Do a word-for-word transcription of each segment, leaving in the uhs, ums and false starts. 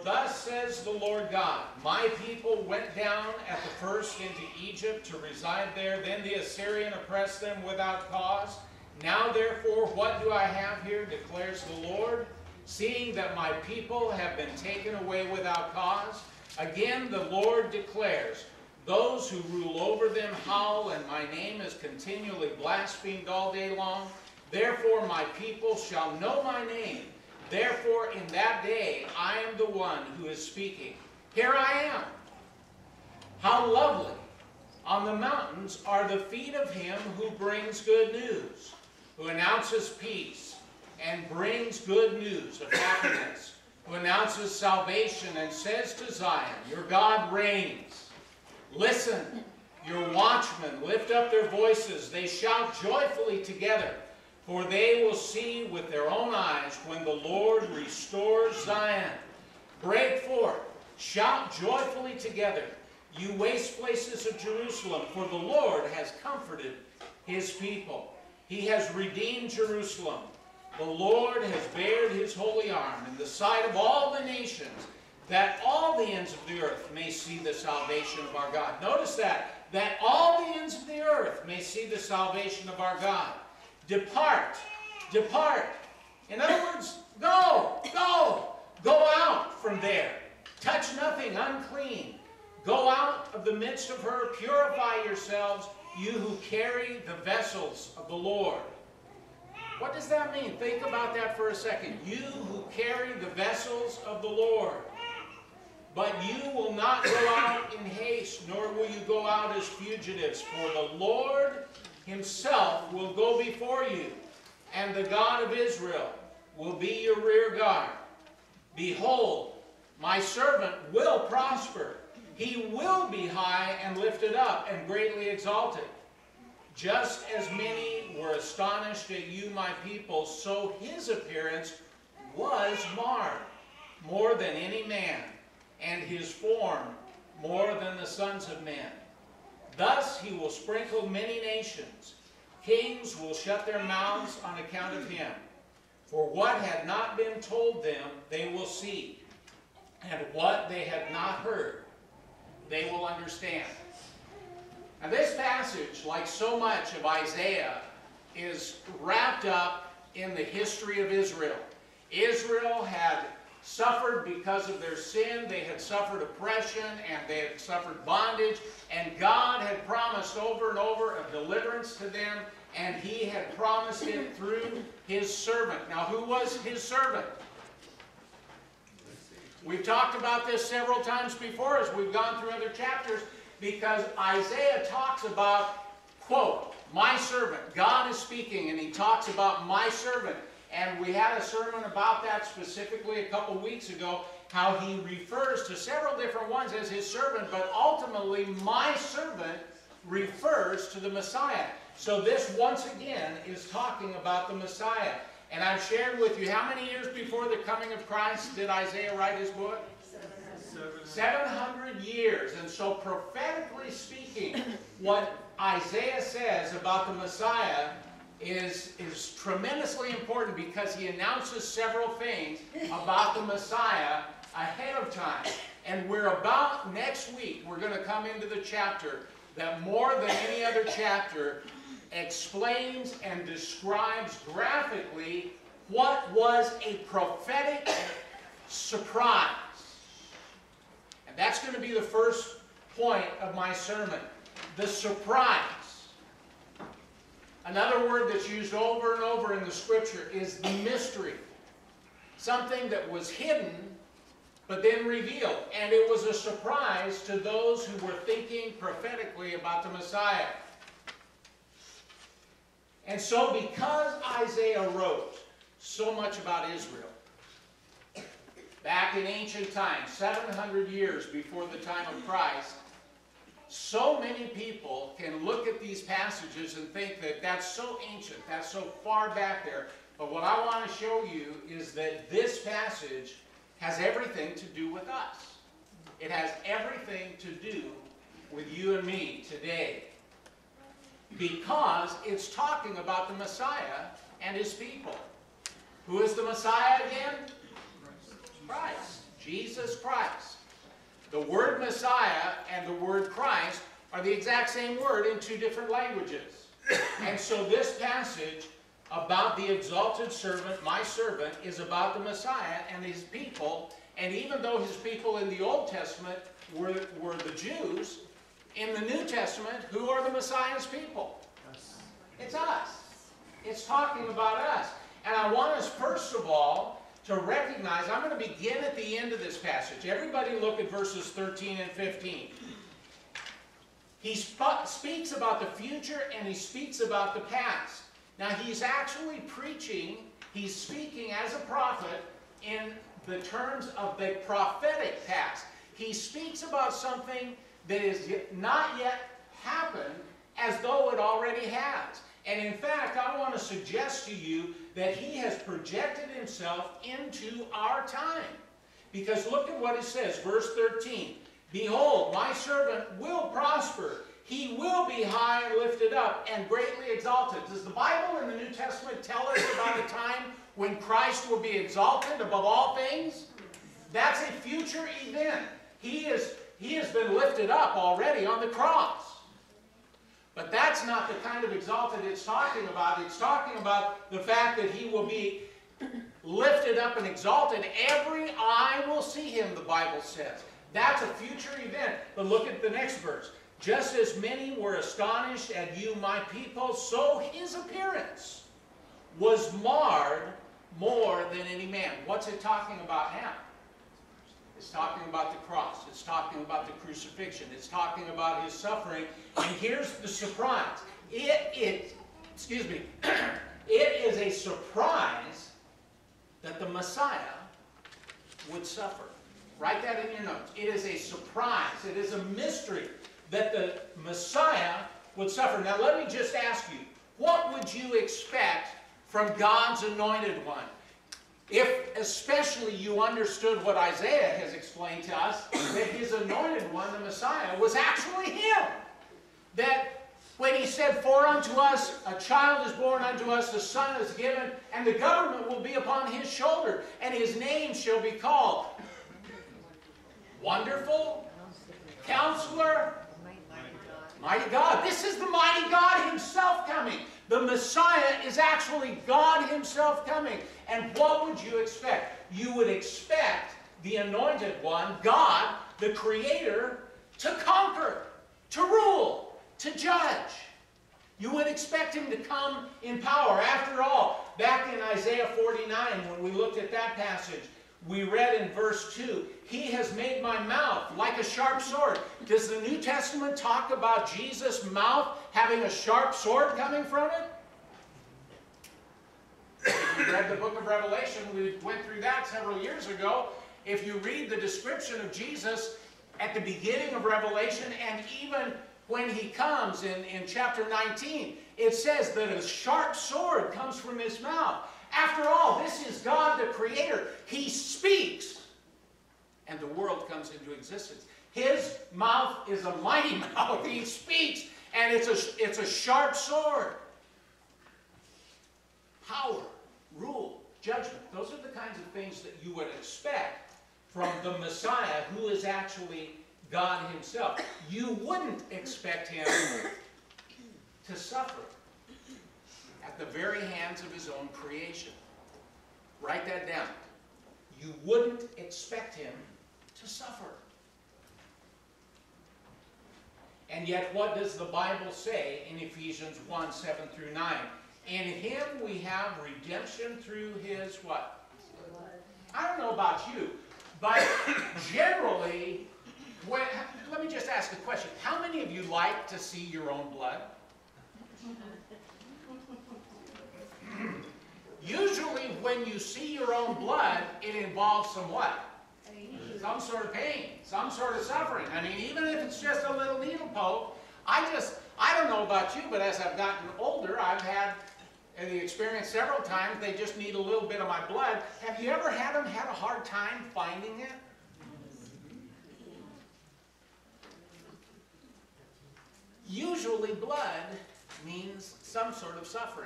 thus says the Lord God, my people went down at the first into Egypt to reside there. Then the Assyrian oppressed them without cause. Now therefore, what do I have here, declares the Lord? Seeing that my people have been taken away without cause. Again the Lord declares, those who rule over them howl, and my name is continually blasphemed all day long. Therefore my people shall know my name. Therefore in that day I am the one who is speaking. Here I am. How lovely on the mountains are the feet of him who brings good news, who announces peace and brings good news of happiness, who announces salvation and says to Zion, your God reigns. Listen, your watchmen lift up their voices. They shout joyfully together, for they will see with their own eyes when the Lord restores Zion. Break forth, shout joyfully together, you waste places of Jerusalem, for the Lord has comforted his people. He has redeemed Jerusalem. The Lord has bared his holy arm in the sight of all the nations, that all the ends of the earth may see the salvation of our God. Notice that, that all the ends of the earth may see the salvation of our God. Depart, depart. In other words, go, go, go out from there. Touch nothing unclean. Go out of the midst of her, purify yourselves, you who carry the vessels of the Lord. What does that mean? Think about that for a second. You who carry the vessels of the Lord. But you will not go out in haste, nor will you go out as fugitives, for the Lord himself will go before you, and the God of Israel will be your rear guard. Behold, my servant will prosper. He will be high and lifted up and greatly exalted. Just as many were astonished at you, my people, so his appearance was marred more than any man, and his form more than the sons of men. Thus he will sprinkle many nations. Kings will shut their mouths on account of him. For what had not been told them, they will see, and what they had not heard, they will understand. Now this passage, like so much of Isaiah, is wrapped up in the history of Israel. Israel had suffered because of their sin. They had suffered oppression and they had suffered bondage, and God had promised over and over a deliverance to them, and he had promised it through his servant. Now who was his servant? We've talked about this several times before as we've gone through other chapters, because Isaiah talks about, quote, my servant. God is speaking and he talks about my servant. And we had a sermon about that specifically a couple weeks ago, how he refers to several different ones as his servant, but ultimately my servant refers to the Messiah. So this once again is talking about the Messiah. And I've shared with you, how many years before the coming of Christ did Isaiah write his book? seven hundred years. And so prophetically speaking, what Isaiah says about the Messiah is, is tremendously important, because he announces several things about the Messiah ahead of time. And we're about, next week, we're going to come into the chapter that more than any other chapter explains and describes graphically what was a prophetic surprise. And that's going to be the first point of my sermon. The surprise. Another word that's used over and over in the scripture is the mystery. Something that was hidden but then revealed. And it was a surprise to those who were thinking prophetically about the Messiah. And so because Isaiah wrote so much about Israel, back in ancient times, seven hundred years before the time of Christ, so many people can look at these passages and think that that's so ancient, that's so far back there. But what I want to show you is that this passage has everything to do with us. It has everything to do with you and me today. Because it's talking about the Messiah and his people. Who is the Messiah again? Christ. Jesus Christ. The word Messiah and the word Christ are the exact same word in two different languages. And so this passage about the exalted servant, my servant, is about the Messiah and his people. And even though his people in the Old Testament were, were the Jews, in the New Testament, who are the Messiah's people? It's us. It's talking about us. And I want us, first of all, to recognize, I'm going to begin at the end of this passage. Everybody look at verses thirteen and fifteen. He sp- speaks about the future and he speaks about the past. Now he's actually preaching, he's speaking as a prophet in the terms of the prophetic past. He speaks about something that is not yet happened as though it already has. And in fact, I want to suggest to you that he has projected himself into our time. Because look at what it says, verse thirteen. Behold, my servant will prosper. He will be high and lifted up and greatly exalted. Does the Bible in the New Testament tell us about a time when Christ will be exalted above all things? That's a future event. He is, he has been lifted up already on the cross. But that's not the kind of exalted it's talking about. It's talking about the fact that he will be lifted up and exalted. Every eye will see him, the Bible says. That's a future event. But look at the next verse. Just as many were astonished at you, my people, so his appearance was marred more than any man. What's it talking about now? It's talking about the cross. It's talking about the crucifixion. It's talking about his suffering. And here's the surprise. It, it, excuse me, it is a surprise that the Messiah would suffer. Write that in your notes. It is a surprise. It is a mystery that the Messiah would suffer. Now let me just ask you, what would you expect from God's Anointed One? If especially you understood what Isaiah has explained to us, that his Anointed One, the Messiah, was actually him. That when he said, for unto us a child is born, unto us a son is given, and the government will be upon his shoulder, and his name shall be called Wonderful, Counselor, Mighty God. This is the mighty God himself coming. The Messiah is actually God himself coming. And what would you expect? You would expect the Anointed One, God, the Creator, to conquer, to rule, to judge. You would expect him to come in power. After all, back in Isaiah forty-nine, when we looked at that passage, we read in verse two, he has made my mouth like a sharp sword. Does the New Testament talk about Jesus' mouth having a sharp sword coming from it? If you read the book of Revelation, we went through that several years ago. If you read the description of Jesus at the beginning of Revelation, and even when he comes in, in chapter nineteen, it says that a sharp sword comes from his mouth. After all, this is God the Creator. He speaks, and the world comes into existence. His mouth is a mighty mouth. He speaks, and it's a, it's a sharp sword. Power, rule, judgment. Those are the kinds of things that you would expect from the Messiah, who is actually God himself. You wouldn't expect him to suffer at the very hands of his own creation. Write that down. You wouldn't expect him to suffer. And yet, what does the Bible say in Ephesians one, seven through nine? In him we have redemption through his what? Blood. I don't know about you, but generally, when, let me just ask a question. How many of you like to see your own blood? Usually when you see your own blood, it involves some what? Some sort of pain, some sort of suffering. I mean, even if it's just a little needle poke, I just, I don't know about you, but as I've gotten older, I've had the experience several times, they just need a little bit of my blood. Have you ever had them had a hard time finding it? Usually blood means some sort of suffering.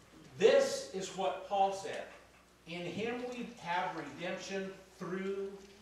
This is what Paul said. In him we have redemption through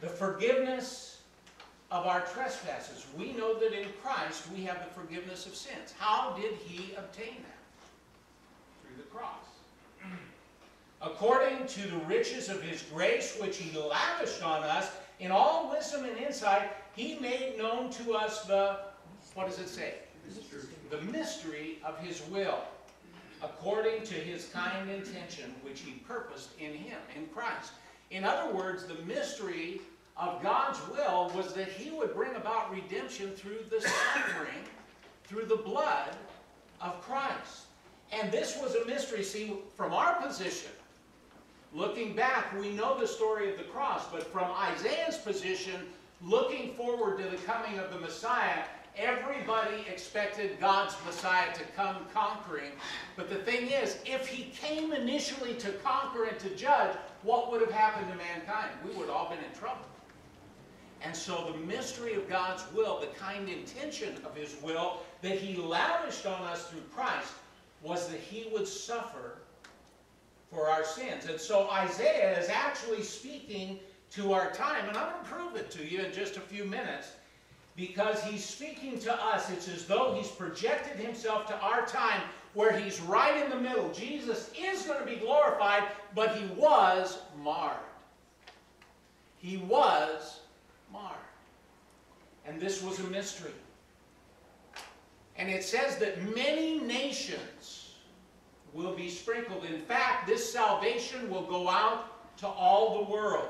The forgiveness of our trespasses. We know that in Christ we have the forgiveness of sins. How did he obtain that? Through the cross. According to the riches of his grace, which he lavished on us, in all wisdom and insight, he made known to us the, what does it say? Mystery. The mystery of his will, according to his kind intention, which he purposed in him, in Christ. In other words, the mystery of God's will was that he would bring about redemption through the suffering, through the blood of Christ. And this was a mystery. See, from our position, looking back, we know the story of the cross, but from Isaiah's position, looking forward to the coming of the Messiah, everybody expected God's Messiah to come conquering. But the thing is, if he came initially to conquer and to judge, what would have happened to mankind? We would have all been in trouble. And so the mystery of God's will, the kind intention of his will that he lavished on us through Christ, was that he would suffer for our sins. And so Isaiah is actually speaking to our time, and I'm going to prove it to you in just a few minutes, because he's speaking to us. It's as though he's projected himself to our time, where he's right in the middle. Jesus is going to be glorified, but he was marred. He was marred. And this was a mystery. And it says that many nations will be sprinkled. In fact, this salvation will go out to all the world.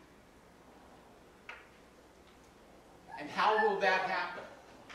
And how will that happen?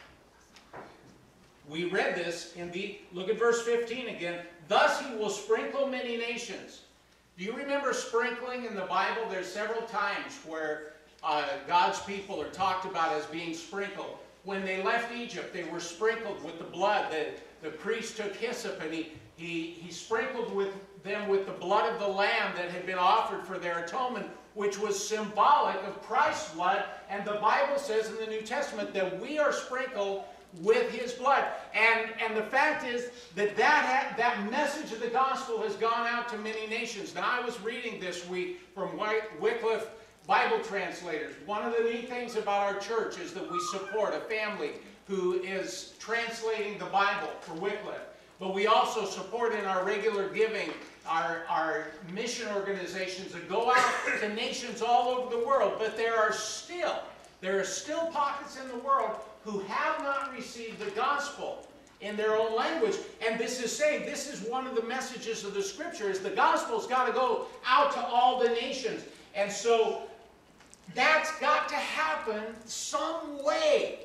We read this in the, look at verse fifteen again. Thus he will sprinkle many nations. Do you remember sprinkling in the Bible? There's several times where uh, God's people are talked about as being sprinkled. When they left Egypt, they were sprinkled with the blood. The, the priest took hyssop and he, he, he sprinkled with them with the blood of the lamb that had been offered for their atonement, which was symbolic of Christ's blood. And the Bible says in the New Testament that we are sprinkled with his blood. And, and the fact is that that, that message of the gospel has gone out to many nations. Now, I was reading this week from Wycliffe Bible translators. One of the neat things about our church is that we support a family who is translating the Bible for Wycliffe. But we also support in our regular giving our, our mission organizations that go out to nations all over the world. But there are still, there are still pockets in the world who have not received the gospel in their own language. And this is saying, this is one of the messages of the scripture, is the gospel's got to go out to all the nations. And so that's got to happen some way.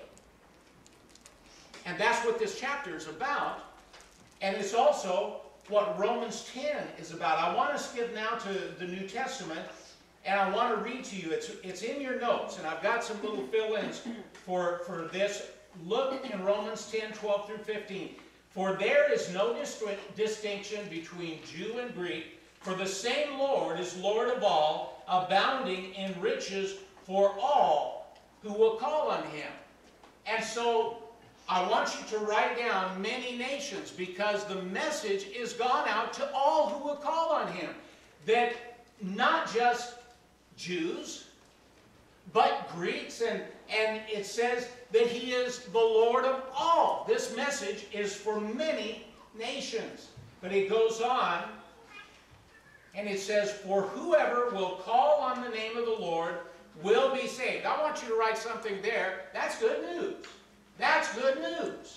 And that's what this chapter is about. And it's also what Romans ten is about. I want to skip now to the New Testament, and I want to read to you. It's, it's in your notes, and I've got some little fill-ins for, for this. Look in Romans ten, twelve through fifteen. For there is no dist distinction between Jew and Greek, for the same Lord is Lord of all, abounding in riches for all who will call on him. And so I want you to write down many nations, because the message is gone out to all who will call on him. That not just Jews, but Greeks, and, and it says that he is the Lord of all. This message is for many nations. But it goes on, and it says, for whoever will call on the name of the Lord will be saved. I want you to write something there. That's good news. That's good news.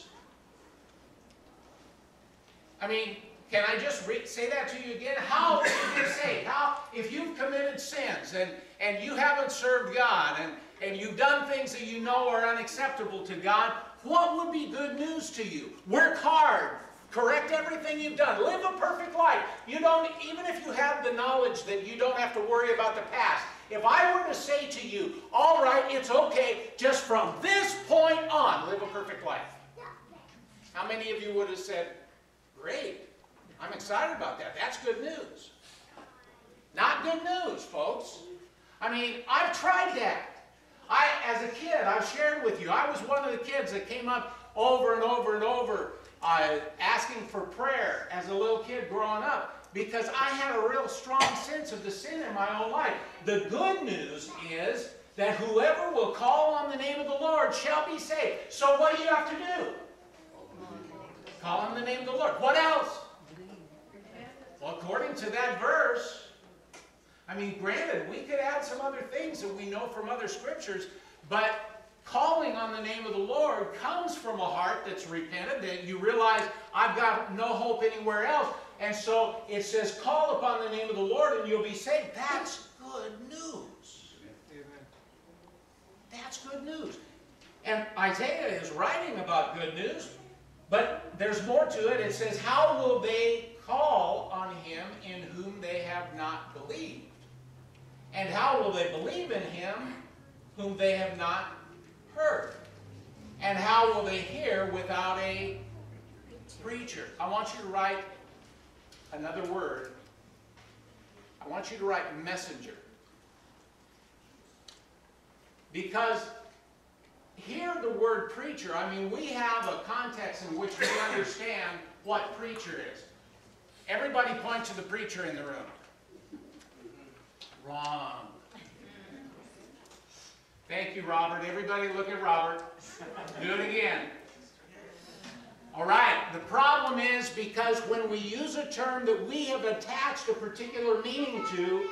I mean, can I just re say that to you again? How will you get saved? How, if you've committed sins and, and you haven't served God and, and you've done things that you know are unacceptable to God, what would be good news to you? Work hard. Correct everything you've done. Live a perfect life. You don't, even if you have the knowledge that you don't have to worry about the past. If I were to say to you, all right, it's okay, just from this point on, live a perfect life. How many of you would have said, great, I'm excited about that. That's good news. Not good news, folks. I mean, I've tried that. I, as a kid, I've shared with you, I was one of the kids that came up over and over and over uh, asking for prayer as a little kid growing up, because I had a real strong sense of the sin in my own life. The good news is that whoever will call on the name of the Lord shall be saved. So what do you have to do? Call on the name of the Lord. What else? Well, according to that verse, I mean, granted, we could add some other things that we know from other scriptures, but calling on the name of the Lord comes from a heart that's repentant, that you realize, I've got no hope anywhere else. And so it says, call upon the name of the Lord and you'll be saved. That's good news. Amen. That's good news. And Isaiah is writing about good news, but there's more to it. It says, how will they call on him in whom they have not believed? And how will they believe in him whom they have not heard? And how will they hear without a preacher? I want you to write another word. I want you to write messenger. Because here the word preacher, I mean, we have a context in which we understand what preacher is. Everybody point to the preacher in the room. Wrong. Thank you, Robert. Everybody look at Robert. Do it again. All right. The problem is because when we use a term that we have attached a particular meaning to,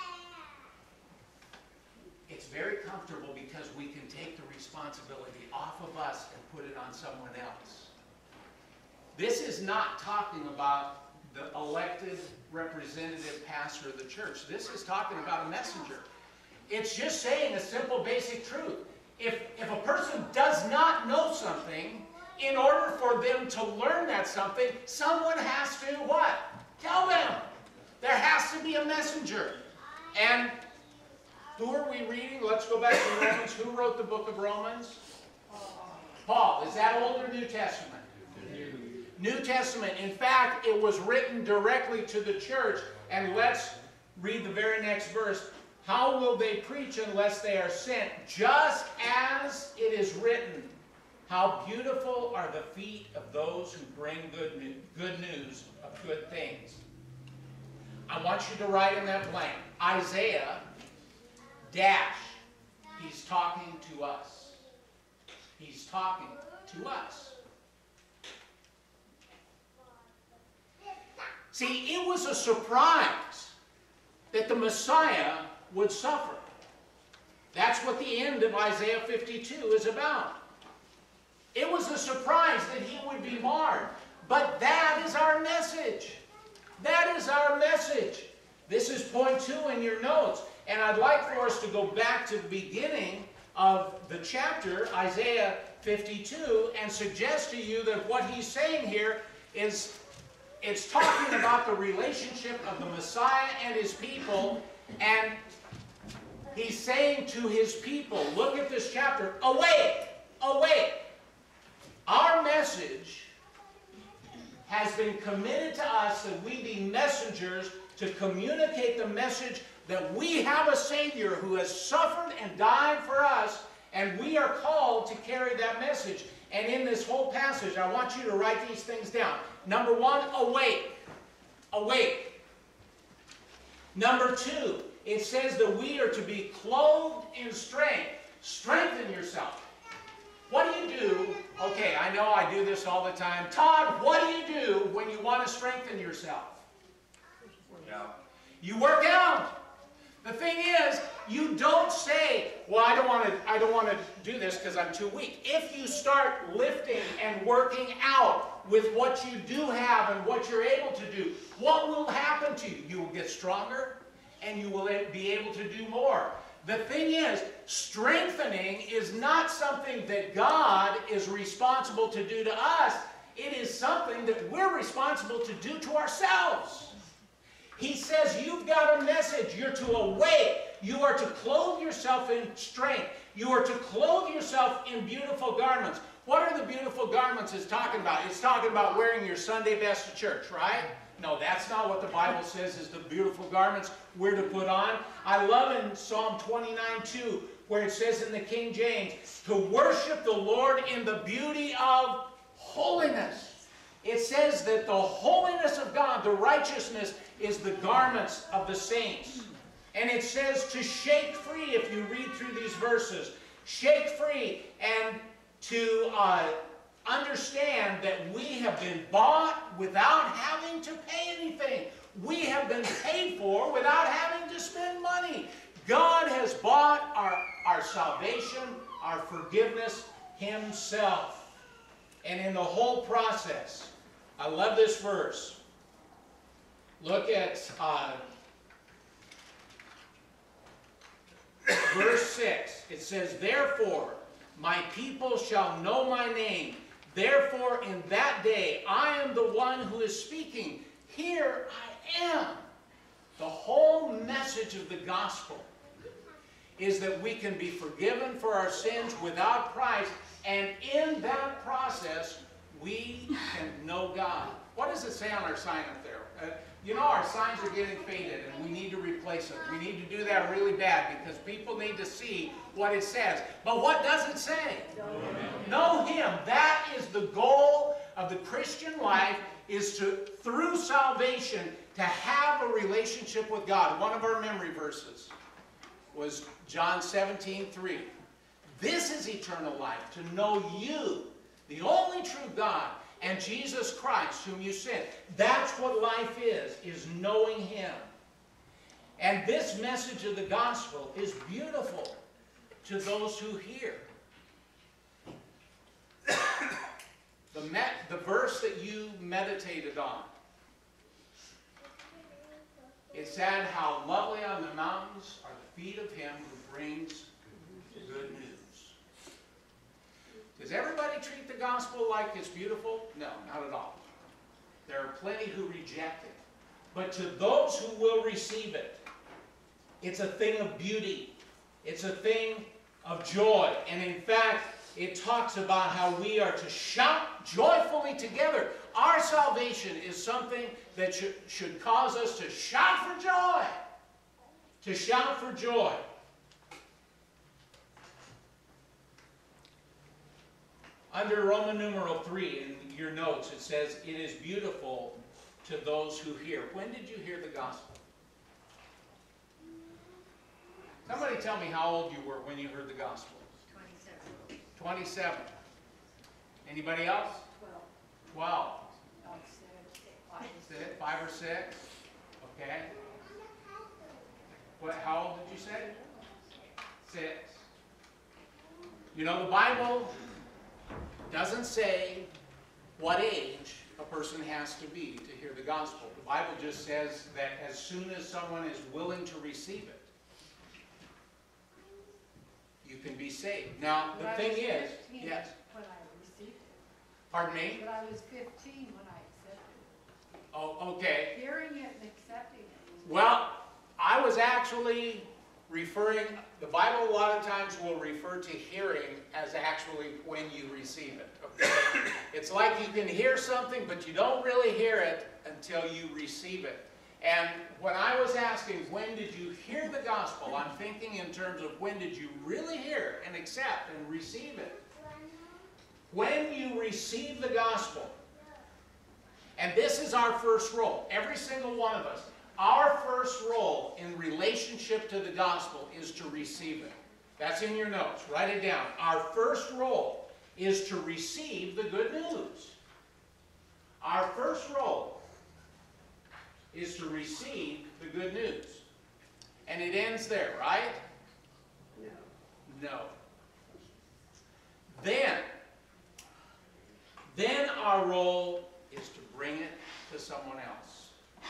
it's very comfortable because we can take the responsibility off of us and put it on someone else. This is not talking about the elected representative pastor of the church. This is talking about a messenger. It's just saying a simple basic truth. If, if a person does not know something, in order for them to learn that something, someone has to what? Tell them. There has to be a messenger. And who are we reading? Let's go back to Romans. Who wrote the book of Romans? Paul. Is that Old or New Testament? New Testament. In fact, it was written directly to the church. And let's read the very next verse. How will they preach unless they are sent? Just as it is written, how beautiful are the feet of those who bring good news, good news of good things. I want you to write in that blank, Isaiah, dash, he's talking to us. He's talking to us. See, it was a surprise that the Messiah would suffer. That's what the end of Isaiah fifty-two is about. It was a surprise that he would be marred. But that is our message. That is our message. This is point two in your notes. And I'd like for us to go back to the beginning of the chapter, Isaiah fifty-two, and suggest to you that what he's saying here is it's talking about the relationship of the Messiah and his people. And he's saying to his people, look at this chapter, awake, awake. Our message has been committed to us that we be messengers to communicate the message that we have a Savior who has suffered and died for us, and we are called to carry that message. And in this whole passage, I want you to write these things down. Number one, awake. Awake. Number two, it says that we are to be clothed in strength. Strengthen yourself. What do you do? Okay, I know I do this all the time. Todd, what do you do when you want to strengthen yourself? Work out. You work out. The thing is, you don't say, well, I don't want to, I don't want to do this because I'm too weak. If you start lifting and working out with what you do have and what you're able to do, what will happen to you? You will get stronger and you will be able to do more. The thing is, strengthening is not something that God is responsible to do to us. It is something that we're responsible to do to ourselves. He says you've got a message. You're to awake. You are to clothe yourself in strength. You are to clothe yourself in beautiful garments. What are the beautiful garments it's talking about? It's talking about wearing your Sunday best to church, right? No, that's not what the Bible says is the beautiful garments we're to put on. I love in Psalm twenty-nine two where it says in the King James, to worship the Lord in the beauty of holiness. It says that the holiness of God, the righteousness, is the garments of the saints. And it says to shake free, if you read through these verses, shake free and to uh, understand that we have been bought without having to pay anything. We have been paid for without having to spend money. God has bought our, our salvation, our forgiveness himself. And in the whole process, I love this verse. Look at uh, verse six. It says, therefore, my people shall know my name. Therefore, in that day, I am the one who is speaking. Here I am. The whole message of the gospel is that we can be forgiven for our sins without price, and in that process, we can know God. What does it say on our sign up there? Uh, you know, our signs are getting faded, and we need to replace them. We need to do that really bad because people need to see what it says. But what does it say? Know Him. That is the goal of the Christian life, is to, through salvation, to have a relationship with God. One of our memory verses was John seventeen three. This is eternal life, to know you, the only true God, and Jesus Christ, whom you sent. That's what life is, is knowing Him. And this message of the gospel is beautiful to those who hear. The, met, the verse that you meditated on, it said, how lovely on the mountains are the feet of him who brings good news. Does everybody treat the gospel like it's beautiful? No, not at all. There are plenty who reject it. But to those who will receive it, it's a thing of beauty. It's a thing of joy. And in fact, it talks about how we are to shout joyfully together. Our salvation is something that should, should cause us to shout for joy. To shout for joy. Under Roman numeral three in your notes, it says, it is beautiful to those who hear. When did you hear the gospel? Somebody tell me how old you were when you heard the gospel. twenty-seven. twenty-seven. Anybody else? twelve. twelve. Oh, six, five. Six, five or six? Okay. What, how old did you say? Six. You know, the Bible doesn't say what age a person has to be to hear the gospel. The Bible just says that as soon as someone is willing to receive it, you can be saved. Now, the But I thing was is, fifteen yes. when I received it. Pardon me? But I was fifteen when I accepted it. Oh, okay. Hearing it and accepting it was Well, I was actually referring, the Bible a lot of times will refer to hearing as actually when you receive it. Okay? It's like you can hear something, but you don't really hear it until you receive it. And when I was asking, when did you hear the gospel, I'm thinking in terms of when did you really hear and accept and receive it. When you receive the gospel, and this is our first role, every single one of us, our first role in relationship to the gospel is to receive it. That's in your notes. Write it down. Our first role is to receive the good news. Our first role is to receive the good news. And it ends there, right? No. No. Then, then our role is to bring it to someone else.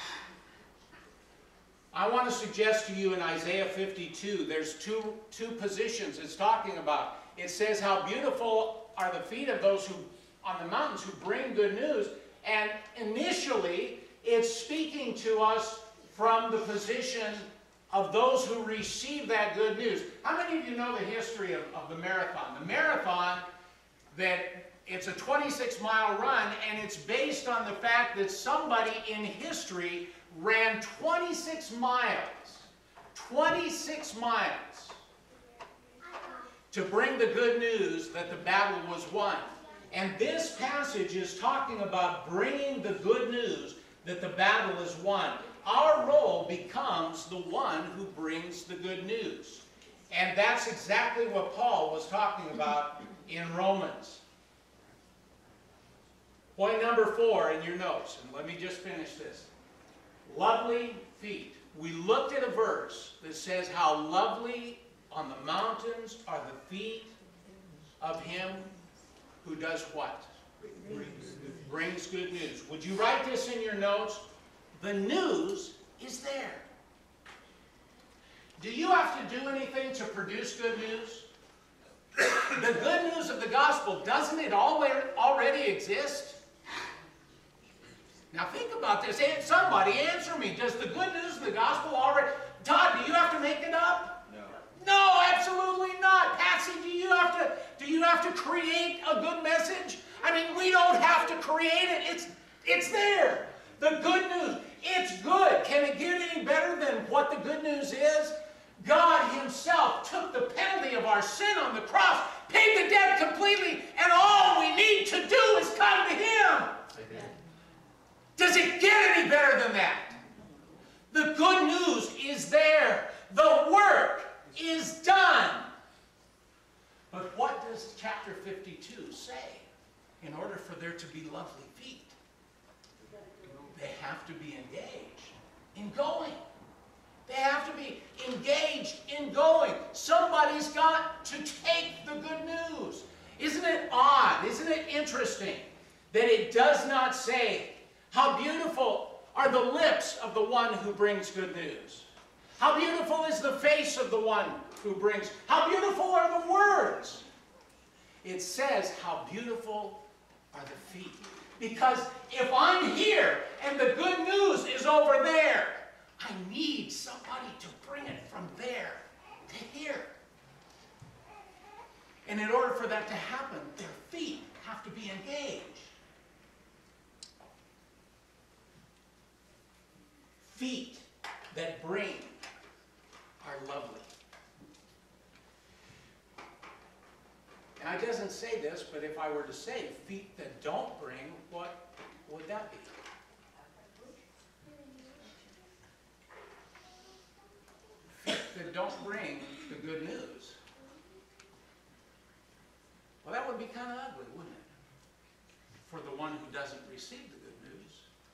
I want to suggest to you in Isaiah fifty-two, there's two, two positions it's talking about. It says how beautiful are the feet of those who on the mountains who bring good news. And initially, it's speaking to us from the position of those who receive that good news. How many of you know the history of, of the marathon? The marathon, that it's a twenty-six mile run, and it's based on the fact that somebody in history ran twenty-six miles, twenty-six miles, to bring the good news that the battle was won. And this passage is talking about bringing the good news that the battle is won. our role becomes the one who brings the good news. And that's exactly what Paul was talking about in Romans. Point number four in your notes, and let me just finish this. Lovely feet. We looked at a verse that says how lovely on the mountains are the feet of him who does what? Brings good news. Would you write this in your notes? The news is there. Do you have to do anything to produce good news? The good news of the gospel, doesn't it already exist? Now think about this. Somebody answer me. Does the good news of the gospel already... Todd, do you have to make it up? No. No, absolutely not. Patsy, do you have to, do you have to create a good message? I mean, we don't have to create it. It's, it's there. The good news. It's good. Can it get any better than what the good news is? God himself took the penalty of our sin on the cross, paid the debt completely, and all we need to do is come to him. Amen. Does it get any better than that? The good news is there. The work is done. But what does chapter fifty-two say? In order for there to be lovely feet, they have to be engaged in going. They have to be engaged in going. Somebody's got to take the good news. Isn't it odd? Isn't it interesting that it does not say, how beautiful are the lips of the one who brings good news? How beautiful is the face of the one who brings? How beautiful are the words? It says, how beautiful are the feet. Because if I'm here and the good news is over there, I need somebody to bring it from there to here. And in order for that to happen, their feet have to be engaged. Feet that bring are lovely. Now, it doesn't say this, but if I were to say feet that don't bring, what would that be? Feet that don't bring the good news. Well, that would be kind of ugly, wouldn't it? For the one who doesn't receive the good news.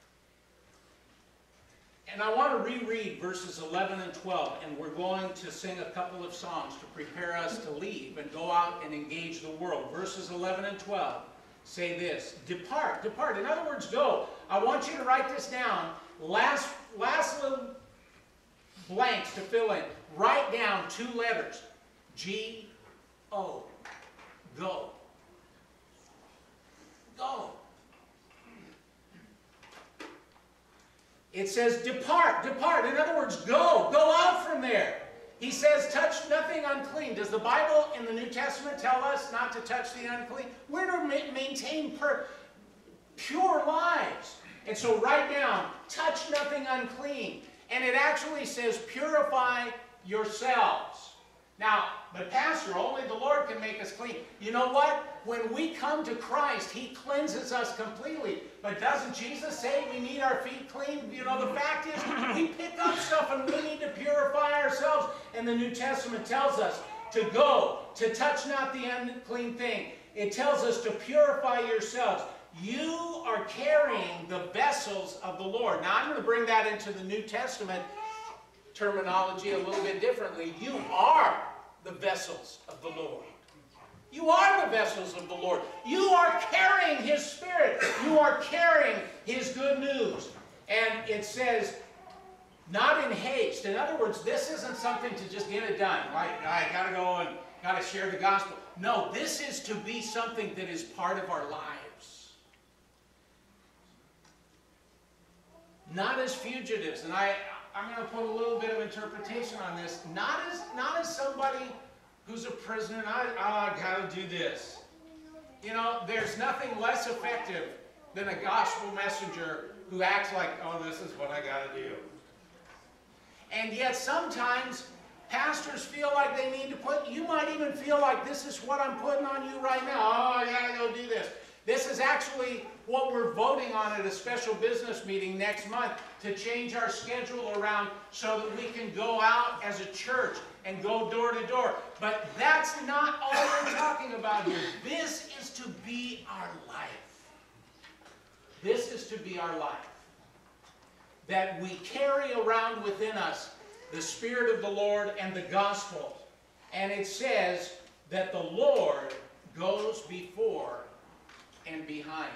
And I want to reread verses eleven and twelve, and we're going to sing a couple of songs to prepare us to leave and go out and engage the world. Verses eleven and twelve say this: depart, depart. In other words, go. I want you to write this down. Last, last little blanks to fill in. Write down two letters. G O. Go. Go. It says, depart, depart. In other words, go. Go out from there. He says, touch nothing unclean. Does the Bible in the New Testament tell us not to touch the unclean? We're to ma maintain per pure lives. And so write down, touch nothing unclean. And it actually says, purify yourselves. Now, but Pastor, only the Lord can make us clean. You know what? When we come to Christ, he cleanses us completely. But doesn't Jesus say we need our feet clean? You know, the fact is, we pick up stuff and we need to purify ourselves. And the New Testament tells us to go, to touch not the unclean thing. It tells us to purify yourselves. You are carrying the vessels of the Lord. Now, I'm going to bring that into the New Testament terminology a little bit differently. You are the vessels of the Lord. You are the vessels of the Lord. You are carrying his Spirit. You are carrying his good news. And it says, not in haste. In other words, this isn't something to just get it done. Right? I got to go and got to share the gospel. No, this is to be something that is part of our lives. Not as fugitives. And I... I'm going to put a little bit of interpretation on this. Not as, not as somebody who's a prisoner, and I, oh, I got to do this. You know, there's nothing less effective than a gospel messenger who acts like, oh, this is what I got to do. And yet sometimes pastors feel like they need to put, you might even feel like this is what I'm putting on you right now. Oh, I got to go do this. This is actually what we're voting on at a special business meeting next month, to change our schedule around so that we can go out as a church and go door to door. But that's not all we're talking about here. This is to be our life. This is to be our life. That we carry around within us the Spirit of the Lord and the gospel. And it says that the Lord goes before and behind.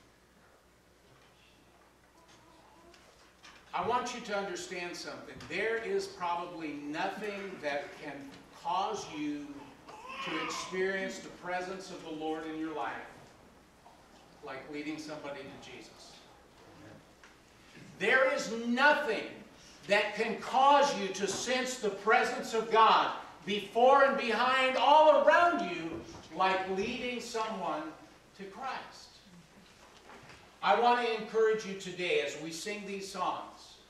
I want you to understand something. There is probably nothing that can cause you to experience the presence of the Lord in your life like leading somebody to Jesus. There is nothing that can cause you to sense the presence of God before and behind all around you like leading someone to Christ. I want to encourage you today as we sing these songs.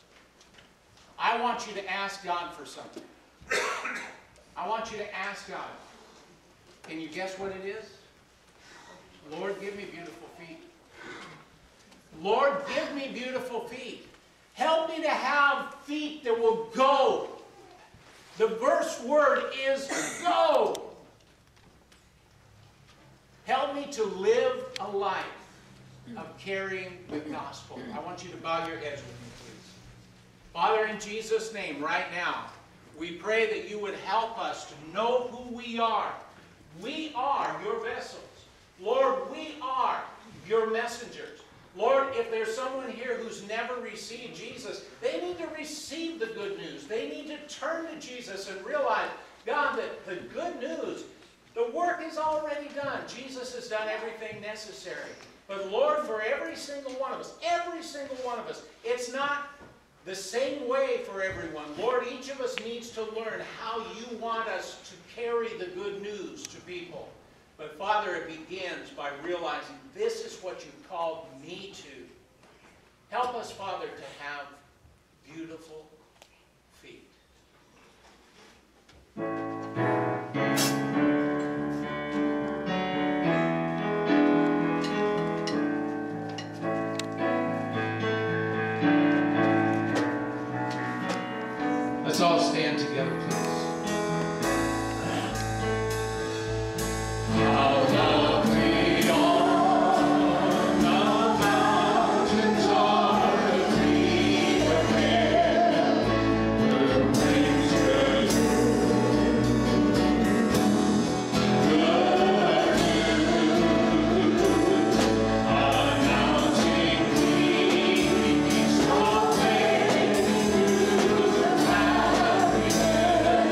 I want you to ask God for something. I want you to ask God. Can you guess what it is? Lord, give me beautiful feet. Lord, give me beautiful feet. Help me to have feet that will go. The verse word is go. Help me to live a life of carrying the gospel. I want you to bow your heads with me, please. Father, in Jesus' name, right now, we pray that you would help us to know who we are. We are your vessels. Lord, we are your messengers. Lord, if there's someone here who's never received Jesus, they need to receive the good news. They need to turn to Jesus and realize, God, that the good news, the work is already done. Jesus has done everything necessary. But Lord, for every single one of us, every single one of us, it's not the same way for everyone. Lord, each of us needs to learn how you want us to carry the good news to people. But Father, it begins by realizing this is what you've called me to. Help us, Father, to have beautiful feet. Let's all stand together, please. Thank you.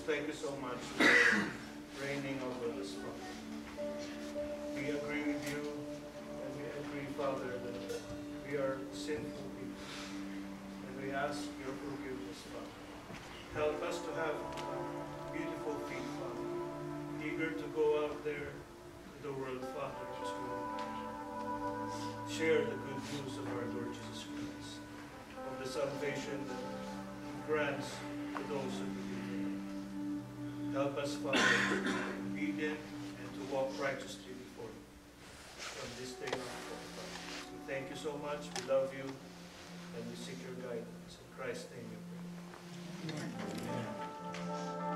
thank you so much for reigning over us, Father. We agree with you, and we agree, Father, that we are sinful people. And we ask your forgiveness, Father. Help us to have beautiful feet, Father. Eager to go out there to the world, Father, to share the good news of our Lord Jesus Christ, of the salvation that He grants to those who believe in Him. Help us, Father, to be obedient and to walk righteously before you from this day on forward, Father. So thank you so much. We love you, and we seek your guidance. In Christ's name we pray. Amen.